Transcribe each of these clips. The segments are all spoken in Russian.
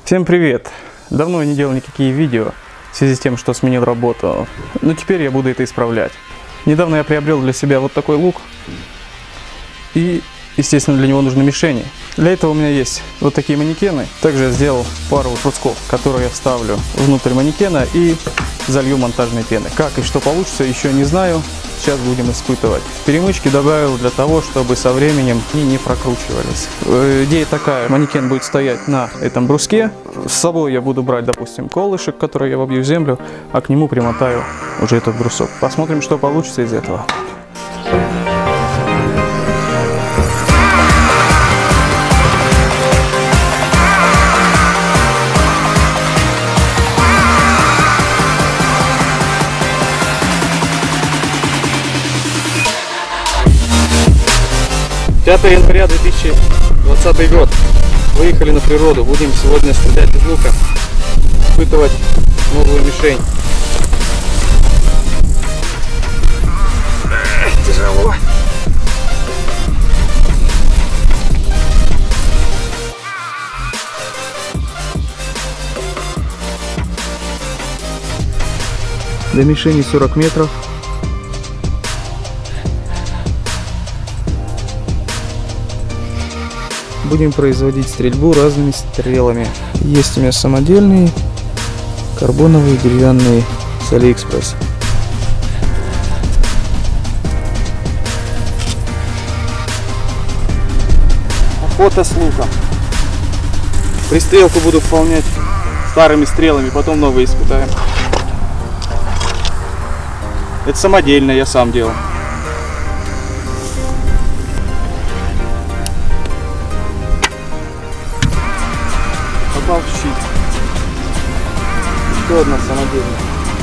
Всем привет! Давно я не делал никакие видео в связи с тем, что сменил работу, но теперь я буду это исправлять. Недавно я приобрел для себя вот такой лук, и, естественно, для него нужны мишени. Для этого у меня есть вот такие манекены. Также я сделал пару брусков, которые я вставлю внутрь манекена и залью монтажной пены. Как и что получится, еще не знаю. Сейчас будем испытывать. Перемычки добавил для того, чтобы со временем они не прокручивались. Идея такая: манекен будет стоять на этом бруске. С собой я буду брать, допустим, колышек, который я вобью в землю, а к нему примотаю уже этот брусок. Посмотрим, что получится из этого. «5 января 2020 год. Выехали на природу. Будем сегодня стрелять из лука, испытывать новую мишень. Тяжело. До мишени 40 метров. Будем производить стрельбу разными стрелами. Есть у меня самодельные, карбоновые, деревянные с Алиэкспресс. Охота с луком. Пристрелку буду выполнять старыми стрелами, потом новые испытаем. Это самодельное, я сам делал. Попал в щит. Еще одна самодельная.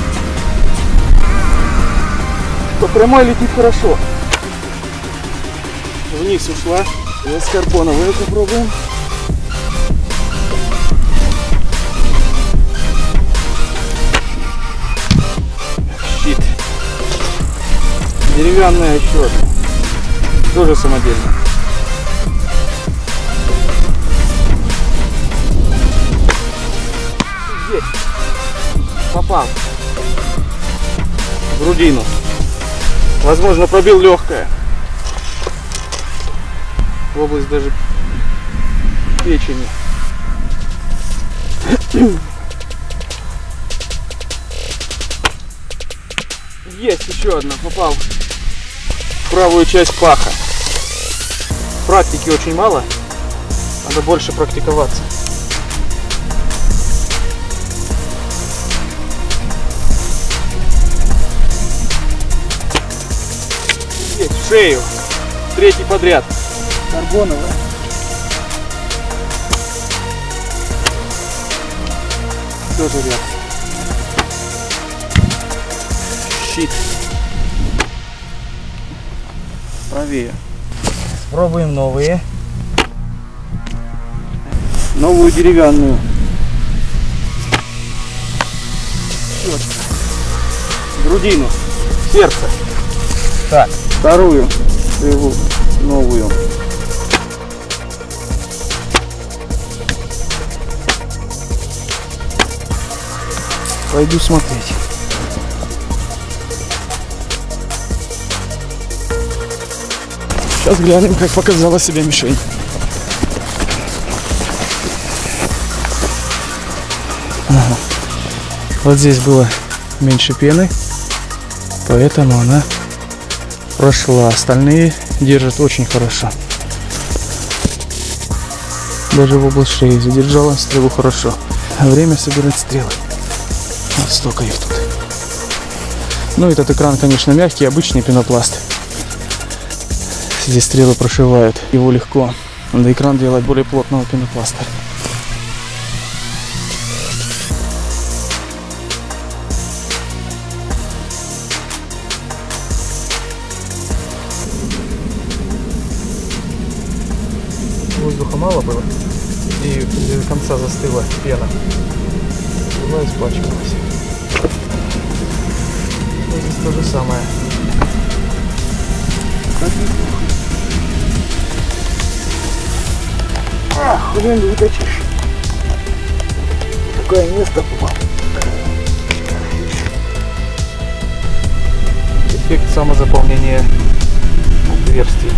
По прямой летит хорошо. Вниз ушла. Сейчас карбоновую попробуем. Щит. Деревянная еще одна. Тоже самодельная. Попал в грудину. Возможно, пробил легкое. В область даже печени. Есть еще одна. Попал в правую часть паха. Практики очень мало. Надо больше практиковаться. В шею. Третий подряд. Карбоновая. Тоже ряд. Щит. Правее. Пробуем новые. Новую деревянную. Четко. Грудину. Сердце. Так. Вторую стрелу, новую. Пойду смотреть. Сейчас глянем, как показала себя мишень. Ага. Вот здесь было меньше пены, поэтому она прошла. Остальные держат очень хорошо. Даже в область шеи задержала стрелу хорошо. Время собирать стрелы. Вот столько их тут. Ну, этот экран, конечно, мягкий, обычный пенопласт. Здесь стрелы прошивают. Его легко. Надо экран делать более плотного пенопласта. Воздуха мало было, и до конца застыла пена. Стрела испачкалась. Здесь то же самое. Хрен выточишь. какое место попал. Эффект самозаполнения отверстий.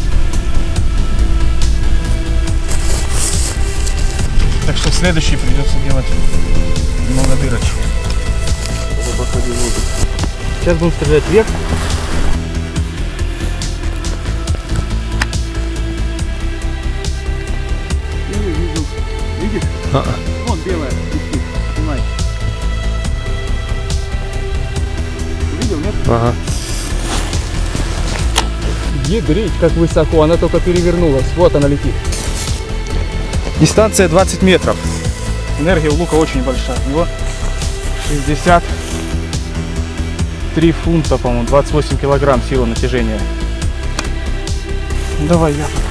Так что следующий придется делать много дырочек. Сейчас будем стрелять вверх. Видишь? Вон белая. Снимай. Видел, нет? Ага. Ядрить, как высоко, она только перевернулась. Вот она летит. Дистанция 20 метров. Энергия у лука очень большая. У него 63 фунта, по-моему, 28 килограмм сила натяжения. Давай я.